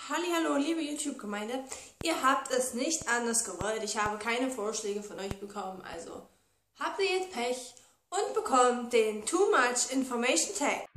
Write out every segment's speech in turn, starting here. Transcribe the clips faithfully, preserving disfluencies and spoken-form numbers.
Hallihallo, liebe YouTube-Gemeinde. Ihr habt es nicht anders gewollt. Ich habe keine Vorschläge von euch bekommen. Also habt ihr jetzt Pech und bekommt den Too Much Information Tag.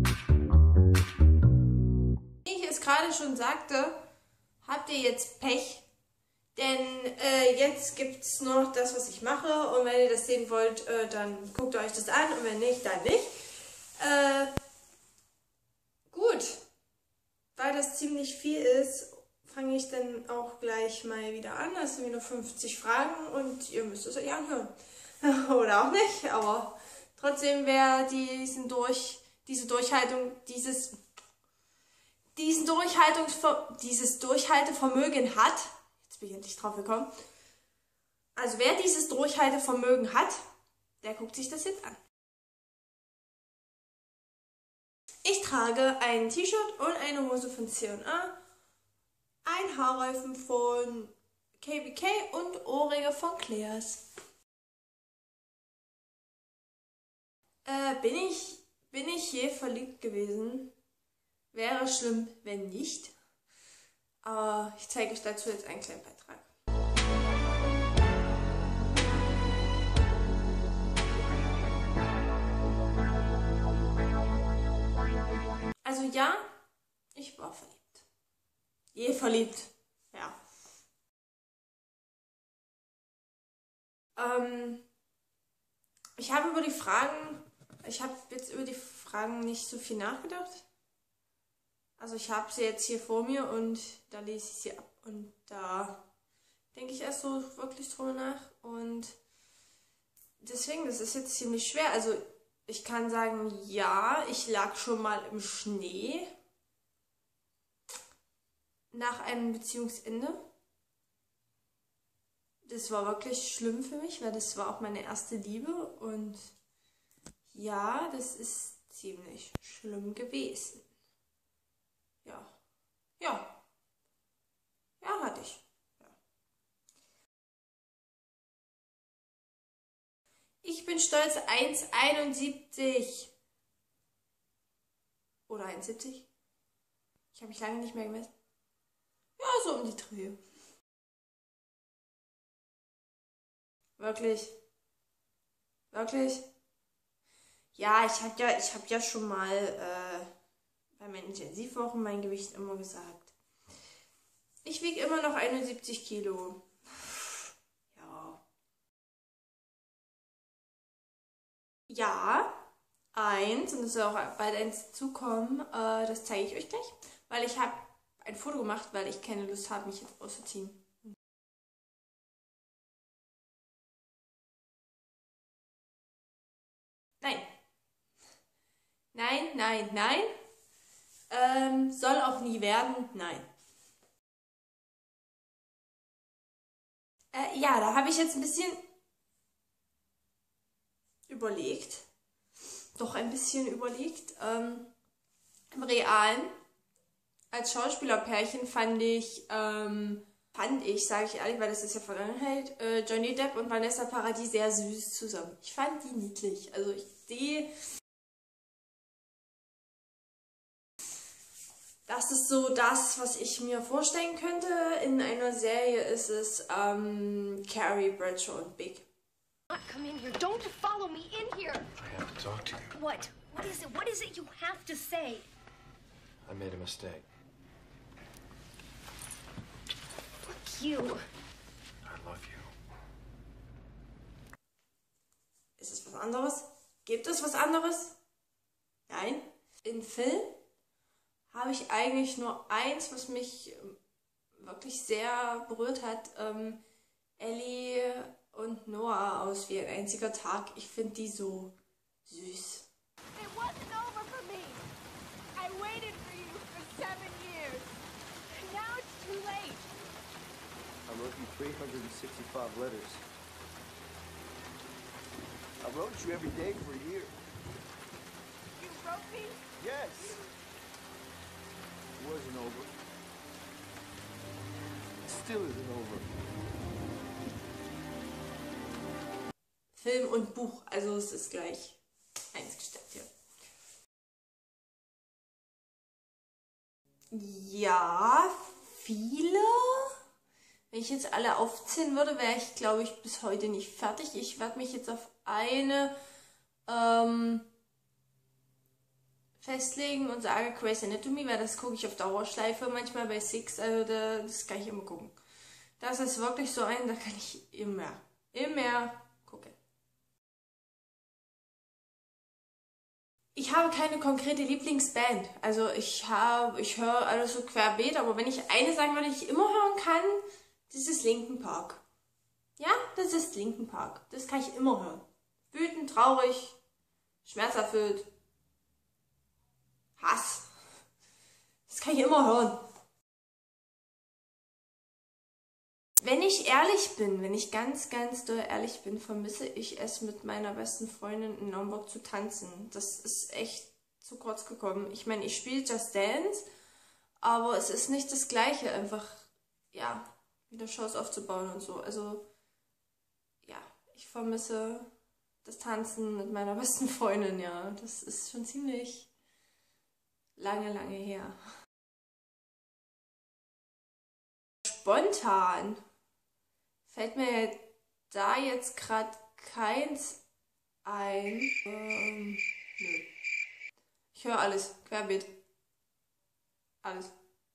Wie ich es gerade schon sagte, habt ihr jetzt Pech. Denn äh, jetzt gibt es nur noch das, was ich mache. Und wenn ihr das sehen wollt, äh, dann guckt euch das an. Und wenn nicht, dann nicht. Äh, gut. Weil das ziemlich viel ist, fange ich dann auch gleich mal wieder an. Das sind wieder fünfzig Fragen und ihr müsst es euch anhören. Oder auch nicht, aber trotzdem, wer diesen durch, diese Durchhaltung, dieses, diesen Durchhaltungsver dieses Durchhaltevermögen hat, jetzt bin ich endlich drauf gekommen, also wer dieses Durchhaltevermögen hat, der guckt sich das jetzt an. Ich trage ein T-Shirt und eine Hose von C und A, ein Haarreifen von K B K und Ohrringe von Claire's. Äh, bin ich, bin ich je verliebt gewesen? Wäre schlimm, wenn nicht. Aber ich zeige euch dazu jetzt einen kleinen Beitrag. Also ja, ich war verliebt. Je verliebt, ja. Ähm, ich habe über die Fragen, ich habe jetzt über die Fragen nicht so viel nachgedacht. Also ich habe sie jetzt hier vor mir und da lese ich sie ab und da denke ich erst so wirklich drüber nach und deswegen, das ist jetzt ziemlich schwer. Also ich kann sagen, ja, ich lag schon mal im Schnee nach einem Beziehungsende. Das war wirklich schlimm für mich, weil das war auch meine erste Liebe und ja, das ist ziemlich schlimm gewesen. Ja, ja, ja, hatte ich. Ja. Ich bin stolz eins Komma einundsiebzig. Oder eins Komma siebzig? Ich habe mich lange nicht mehr gemessen. Ja, so um die Dreh. Wirklich? Wirklich? Ja, ich habe ja, ich hab ja schon mal äh, bei meinen Intensivwochen mein Gewicht immer gesagt. Ich wiege immer noch einundsiebzig Kilo. Ja. Ja, eins, und es soll auch bald eins zukommen, äh, das zeige ich euch gleich, weil ich habe ein Foto gemacht, weil ich keine Lust habe, mich jetzt auszuziehen. Nein. Nein, nein, nein. Ähm, soll auch nie werden, nein. Äh, ja, da habe ich jetzt ein bisschen überlegt. Doch ein bisschen überlegt. Ähm, im Realen, als Schauspielerpärchen fand ich, ähm, fand ich, sage ich ehrlich, weil das ist ja Vergangenheit, äh, Johnny Depp und Vanessa Paradis sehr süß zusammen. Ich fand die niedlich. Also ich sehe, das ist so das, was ich mir vorstellen könnte. In einer Serie ist es ähm, Carrie Bradshaw und Big. Come in here. Don't follow me in here. I have to talk to you. What? What is it? What is it you have to say? I made a mistake. Fuck you. I love you. Ist es was anderes? Gibt es was anderes? Nein. Im Film habe ich eigentlich nur eins, was mich wirklich sehr berührt hat. Ähm, Ellie und Noah aus Wie ein einziger Tag. Ich finde die so süß. It wasn't over for me. I waited for you for seven years. And now it's too late. I wrote you three hundred sixty-five letters. I wrote you every day for a year. You wrote me? Yes. It wasn't over. It still isn't over. Film und Buch, also es ist gleich eins gestellt, ja. Ja, viele. Wenn ich jetzt alle aufzählen würde, wäre ich, glaube ich, bis heute nicht fertig. Ich werde mich jetzt auf eine ähm, festlegen und sage Grey's Anatomy, weil das gucke ich auf Dauerschleife manchmal bei Six, also da, das kann ich immer gucken. Das ist wirklich so ein, da kann ich immer, immer gucken. Ich habe keine konkrete Lieblingsband. Also ich habe, ich höre alles so querbeet, aber wenn ich eine sagen würde, die ich immer hören kann, das ist Linkin Park. Ja, das ist Linkin Park. Das kann ich immer hören. Wütend, traurig, schmerzerfüllt, Hass. Das kann ich immer hören. Wenn ich ehrlich bin, wenn ich ganz, ganz doll ehrlich bin, vermisse ich es, mit meiner besten Freundin in Naumburg zu tanzen. Das ist echt zu kurz gekommen. Ich meine, ich spiele Just Dance, aber es ist nicht das Gleiche, einfach, ja, wieder Shows aufzubauen und so. Also, ja, ich vermisse das Tanzen mit meiner besten Freundin, ja. Das ist schon ziemlich lange, lange her. Spontan fällt mir da jetzt gerade keins ein. Ähm, nö. Ich höre alles, querbeet. Alles.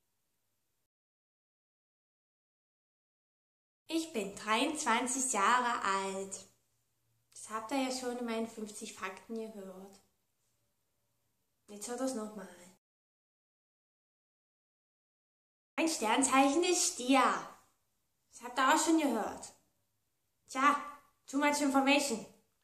Ich bin dreiundzwanzig Jahre alt. Das habt ihr ja schon in meinen fünfzig Fakten gehört. Jetzt hört das nochmal. Mein Sternzeichen ist Stier. Das habt ihr auch schon gehört. Tja, too much information.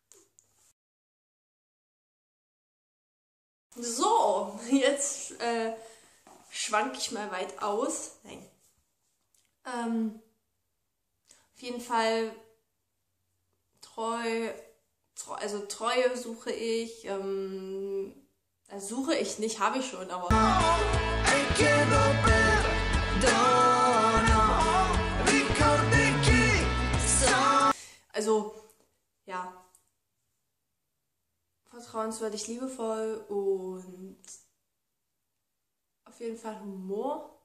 So, jetzt äh, schwank ich mal weit aus. Nein. Ähm, auf jeden Fall treu, treu, also Treue suche ich. Ähm, also suche ich nicht, habe ich schon, aber... Also, ja, vertrauenswürdig, liebevoll und auf jeden Fall Humor.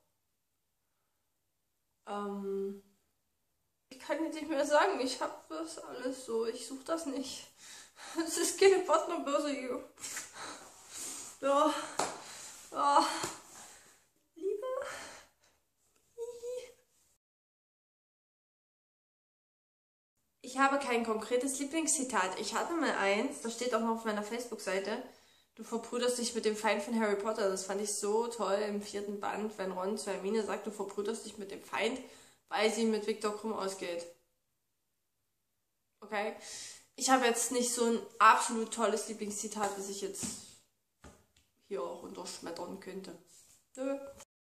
Ähm, ich kann jetzt nicht mehr sagen, ich habe das alles so, ich suche das nicht. Es ist keine Partnerbörse hier. Ja, ja. Ich habe kein konkretes Lieblingszitat. Ich hatte mal eins, das steht auch noch auf meiner Facebook-Seite. Du verbrüderst dich mit dem Feind von Harry Potter. Das fand ich so toll im vierten Band, wenn Ron zu Hermine sagt, du verbrüderst dich mit dem Feind, weil sie mit Viktor Krumm ausgeht. Okay? Ich habe jetzt nicht so ein absolut tolles Lieblingszitat, das ich jetzt hier auch unterschmettern könnte. Nö.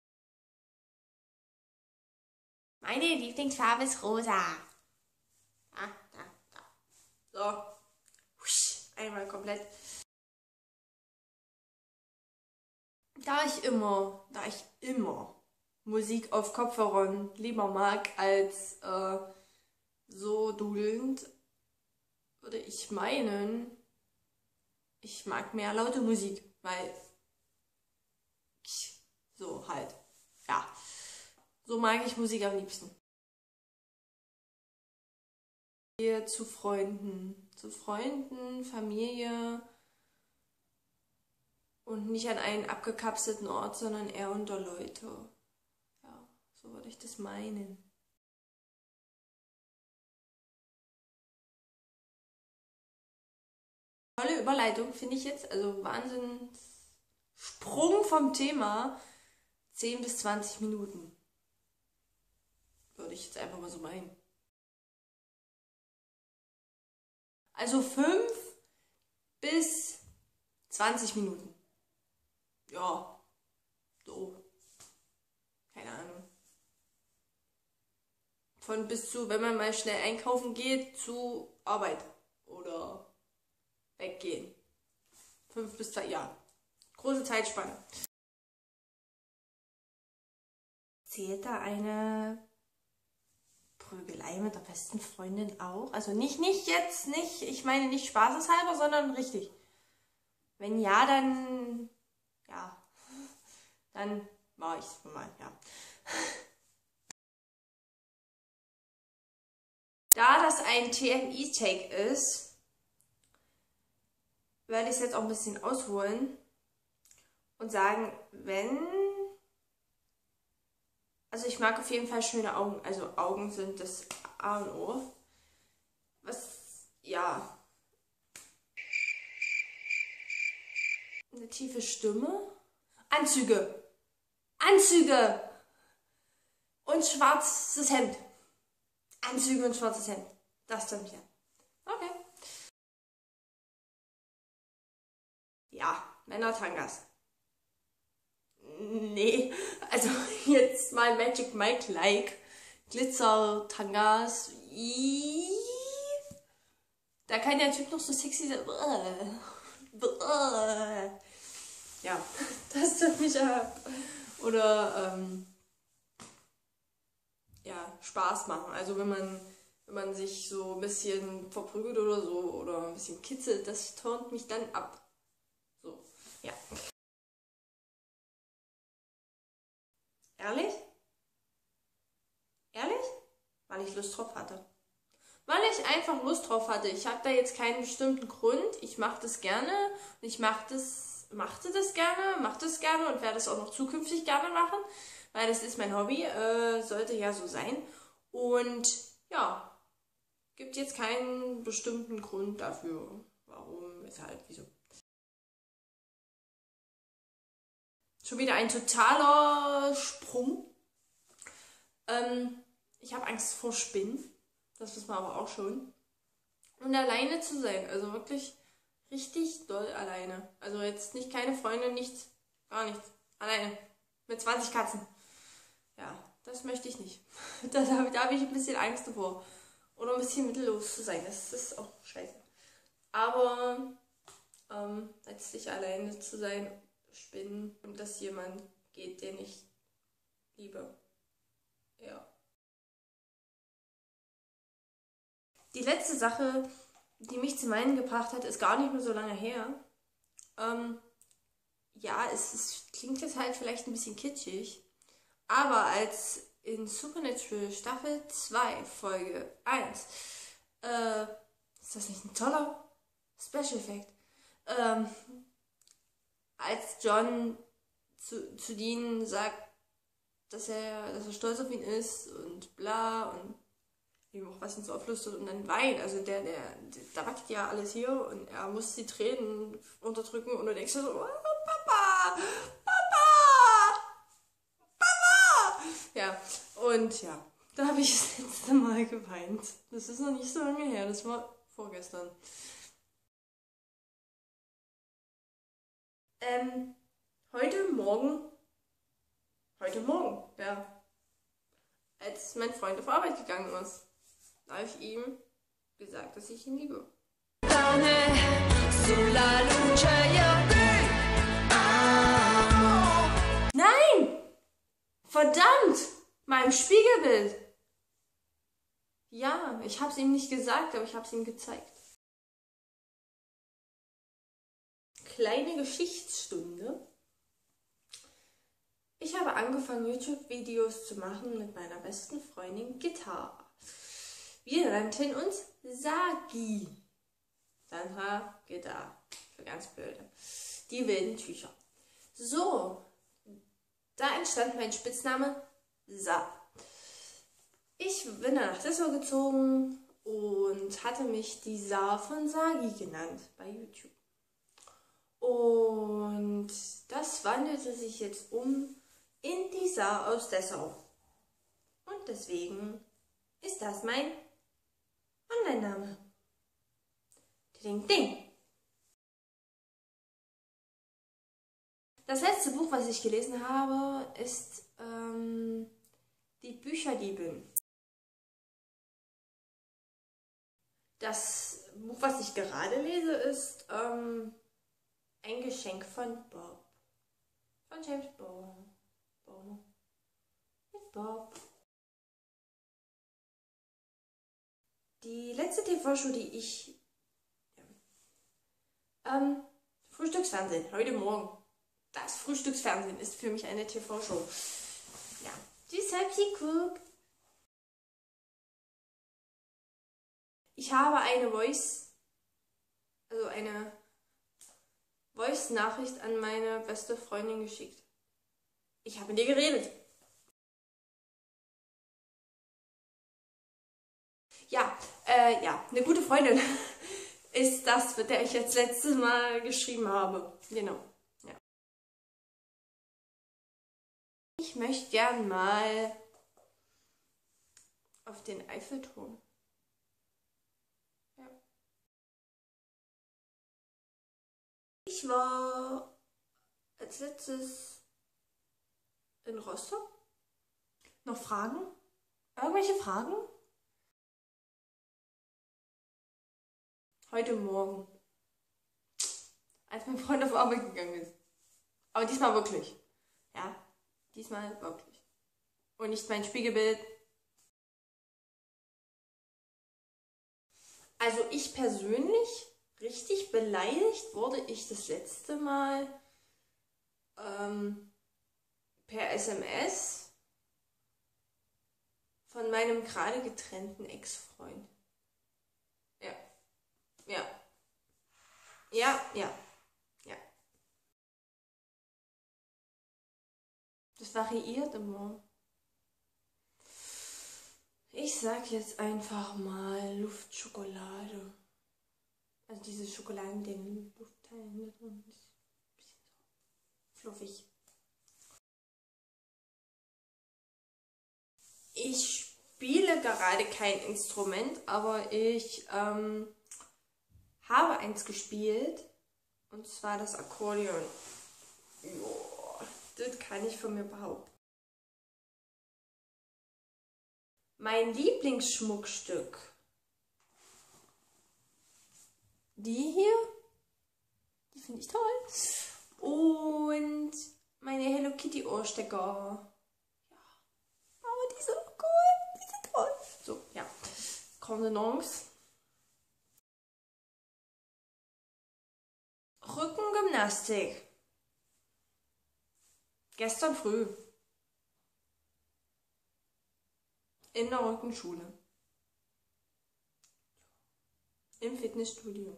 Meine Lieblingsfarbe ist rosa. Ah, da, da. So. Husch, einmal komplett. Da ich immer, da ich immer Musik auf Kopfhörern lieber mag als äh, so dudelnd, würde ich meinen, ich mag mehr laute Musik, weil ich, so halt, ja, so mag ich Musik am liebsten. Zu Freunden, zu Freunden, Familie und nicht an einen abgekapselten Ort, sondern eher unter Leute. Ja, so würde ich das meinen. Tolle Überleitung finde ich jetzt, also Wahnsinn, Sprung vom Thema, zehn bis zwanzig Minuten. Würde ich jetzt einfach mal so meinen. Also fünf bis zwanzig Minuten. Ja, so. Keine Ahnung. Von bis zu, wenn man mal schnell einkaufen geht, zu Arbeit oder weggehen. Fünf bis zwei, ja. Große Zeitspanne. Zählt da eine Prügelei mit der besten Freundin auch? Also nicht, nicht jetzt, nicht, ich meine nicht spaßeshalber, sondern richtig. Wenn ja, dann, ja, dann war ich mal, ja. Da das ein T M I-Take ist, werde ich es jetzt auch ein bisschen ausholen und sagen, wenn... Also ich mag auf jeden Fall schöne Augen. Also Augen sind das A und O. Was, ja... Eine tiefe Stimme. Anzüge. Anzüge. Und schwarzes Hemd. Anzüge und schwarzes Hemd. Das dann wieder. Okay. Ja, Männer-Tangas. Nee, also jetzt mal Magic Mike-like. Glitzer-Tangas. Da kann der Typ noch so sexy sein. Ja, das tut mich ab. Oder, ähm, ja, Spaß machen. Also wenn man, wenn man sich so ein bisschen verprügelt oder so oder ein bisschen kitzelt, das turnt mich dann ab. So, ja. Ehrlich? Ehrlich? Weil ich Lust drauf hatte. Weil ich einfach Lust drauf hatte. Ich habe da jetzt keinen bestimmten Grund. Ich mache das gerne. Und ich mach das, machte das gerne, mache das gerne und werde es auch noch zukünftig gerne machen. Weil das ist mein Hobby. Äh, sollte ja so sein. Und ja, gibt jetzt keinen bestimmten Grund dafür. Warum, weshalb, wieso. Schon wieder ein totaler Sprung. Ähm, ich habe Angst vor Spinnen. Das wissen wir aber auch schon. Und alleine zu sein. Also wirklich richtig doll alleine. Also jetzt nicht keine Freunde, nichts, gar nichts. Alleine. Mit zwanzig Katzen. Ja, das möchte ich nicht. Da, da habe ich ein bisschen Angst davor. Oder ein bisschen mittellos zu sein. Das ist auch scheiße. Aber ähm, letztlich alleine zu sein, Spinnen und dass jemand geht, den ich liebe. Ja. Die letzte Sache, die mich zum Weinen gebracht hat, ist gar nicht mehr so lange her. Ähm, ja, es, es klingt jetzt halt vielleicht ein bisschen kitschig, aber als in Supernatural Staffel zwei, Folge eins, äh, ist das nicht ein toller Special Effekt? Ähm, als John zu, zu Dean sagt, dass er, dass er stolz auf ihn ist und bla und ihm auch was ins Ohr flüstert und dann weint. Also der, der, der, da wackelt ja alles hier und er muss die Tränen unterdrücken und du denkst so, oh, Papa, Papa, Papa. Ja, und ja, da habe ich das letzte Mal geweint. Das ist noch nicht so lange her, das war vorgestern. Ähm, heute Morgen, heute Morgen, ja, als mein Freund auf Arbeit gegangen ist, habe ich ihm gesagt, dass ich ihn liebe. Nein! Verdammt! Mein Spiegelbild! Ja, ich habe es ihm nicht gesagt, aber ich habe es ihm gezeigt. Kleine Geschichtsstunde. Ich habe angefangen, YouTube-Videos zu machen mit meiner besten Freundin Gitarre. Wir nannten uns Sagi. Sandra, Gitarre. Für ganz blöde. Die wilden Tücher. So, da entstand mein Spitzname Sa. Ich bin dann nach Dessau gezogen und hatte mich die Sa von Sagi genannt bei YouTube. Und das wandelte sich jetzt um in die Sa aus Dessau. Und deswegen ist das mein Online-Name. Ding, ding. Das letzte Buch, was ich gelesen habe, ist ähm, Die Bücherdiebin. Das Buch, was ich gerade lese, ist ähm, Ein Geschenk von Bob. Von James Bond. Bond. Mit Bob. Die letzte T V-Show, die ich... Ja, ähm, Frühstücksfernsehen, heute Morgen. Das Frühstücksfernsehen ist für mich eine T V-Show. Ja, tschüss, happy cook. Ich habe eine Voice, also eine Voice-Nachricht an meine beste Freundin geschickt. Ich habe mit ihr geredet. Ja, äh, ja, eine gute Freundin ist das, mit der ich jetzt letztes Mal geschrieben habe. Genau, ja. Ich möchte gern mal auf den Eiffelturm. Ja. Ich war als letztes in Rostock. Noch Fragen? Irgendwelche Fragen? Heute Morgen. Als mein Freund auf Arbeit gegangen ist. Aber diesmal wirklich. Ja, diesmal wirklich. Und nicht mein Spiegelbild. Also ich persönlich, richtig beleidigt wurde ich das letzte Mal ähm, per S M S von meinem gerade getrennten Ex-Freund. Ja. Ja. Ja, ja, ja. Das variiert immer. Ich sag jetzt einfach mal Luftschokolade. Also diese Schokolade mit den Luftteilen da drin. Ist ein bisschen so fluffig. Ich spiele gerade kein Instrument, aber ich ähm, habe eins gespielt, und zwar das Akkordeon. Joa, das kann ich von mir behaupten. Mein Lieblingsschmuckstück. Die hier, die finde ich toll. Und meine Hello Kitty Ohrstecker. Ja, aber die sind cool, die sind toll. So, ja, Contenance. Rückengymnastik. Gestern früh. In der Rückenschule. Im Fitnessstudio.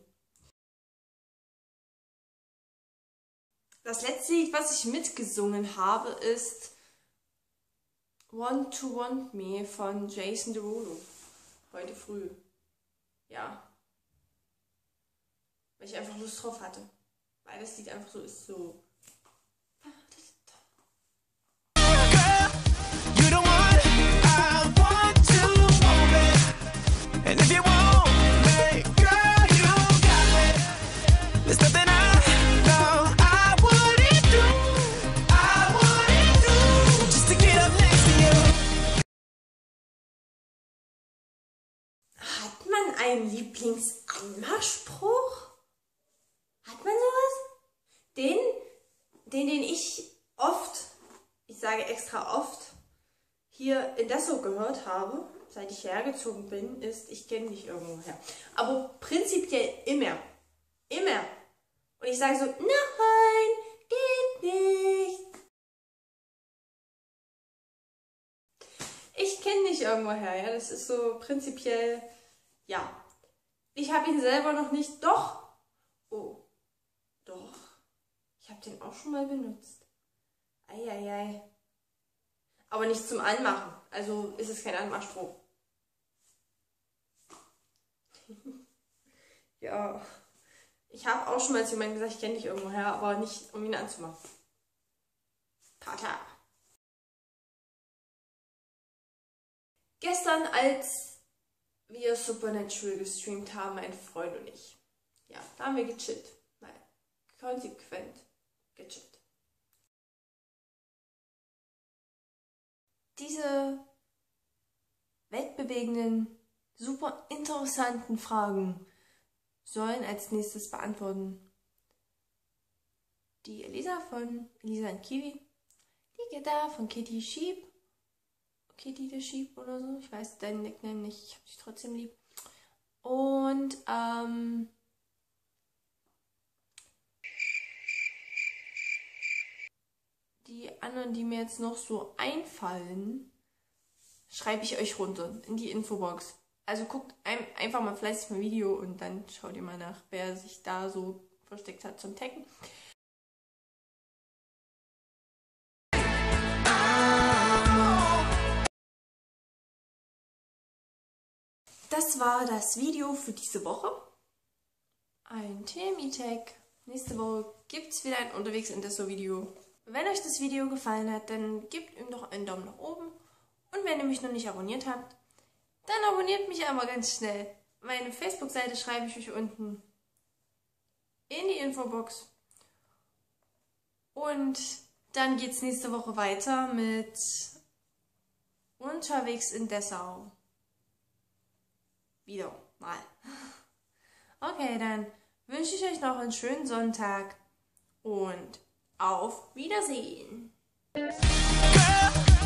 Das letzte Lied, was ich mitgesungen habe, ist Want to Want Me von Jason Derulo. Heute früh. Ja. Weil ich einfach Lust drauf hatte. Weil das Lied einfach so ist, so. Hat man einen Lieblingsanmachspruch? Hat man sowas? Den, den, den ich oft, ich sage extra oft, hier in das so gehört habe, seit ich hergezogen bin, ist, ich kenne dich irgendwoher. Aber prinzipiell immer. Immer. Und ich sage so, nein, geht nicht. Ich kenne dich irgendwoher, ja. Das ist so prinzipiell, ja. Ich habe ihn selber noch nicht, doch. Oh, doch. Ich habe den auch schon mal benutzt. Eieiei. Aber nicht zum Anmachen. Also ist es kein Anmachspruch. Ja. Ich habe auch schon mal zu jemandem gesagt, ich kenne dich irgendwoher, aber nicht, um ihn anzumachen. Tata. Gestern, als wir Supernatural gestreamt haben, mein Freund und ich. Ja, da haben wir gechillt. Nein, konsequent gechillt. Diese weltbewegenden, super interessanten Fragen sollen als nächstes beantworten die Elisa von Elisa und Kiwi, die Gitta von Kitty Sheep, Kitty the Sheep oder so, ich weiß deinen Nickname nicht, ich habe dich trotzdem lieb. Und ähm, die anderen, die mir jetzt noch so einfallen, schreibe ich euch runter in die Infobox. Also guckt ein, einfach mal fleißig mein Video und dann schaut ihr mal nach, wer sich da so versteckt hat zum Taggen. Das war das Video für diese Woche. Ein T M I-Tag. Nächste Woche gibt es wieder ein Unterwegs in Dessau Video. Wenn euch das Video gefallen hat, dann gebt ihm doch einen Daumen nach oben. Und wenn ihr mich noch nicht abonniert habt, dann abonniert mich aber ganz schnell. Meine Facebook-Seite schreibe ich euch unten in die Infobox. Und dann geht es nächste Woche weiter mit Unterwegs in Dessau. Wieder mal. Okay, dann wünsche ich euch noch einen schönen Sonntag und auf Wiedersehen. Girl.